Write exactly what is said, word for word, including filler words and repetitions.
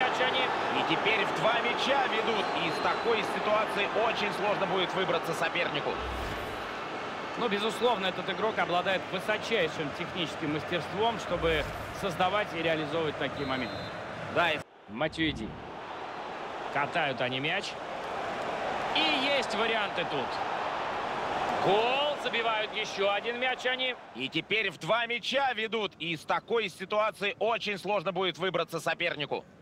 мяч они. И теперь в два мяча ведут. И из такой ситуации очень сложно будет выбраться сопернику. Ну, безусловно, этот игрок обладает высочайшим техническим мастерством, чтобы создавать и реализовывать такие моменты. Да, и... Матюиди. Катают они мяч. И есть варианты тут. Гол. Забивают еще один мяч они. И теперь в два мяча ведут. И из такой ситуации очень сложно будет выбраться сопернику.